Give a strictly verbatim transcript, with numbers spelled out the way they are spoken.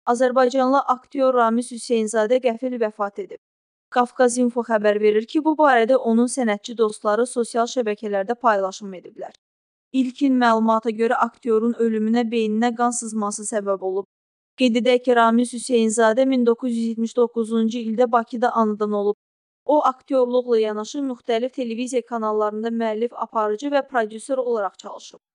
Azərbaycanlı aktyor Ramiz Hüseynzadə qəfil vəfat edib. Qafqaz İnfo xəbər verir ki, bu barədə onun sənətçi dostları sosial şəbəkələrdə paylaşım ediblər. İlkin məlumata görə aktyorun ölümünə beyninə qan sızması səbəb olub. Qeyd edək ki, Ramiz Hüseynzadə min doqquz yüz yetmiş doqquzuncu ildə Bakıda anadan olub. O, aktyorluqla yanaşı müxtəlif televiziya kanallarında müəllif, aparıcı və prodüser olaraq çalışıb.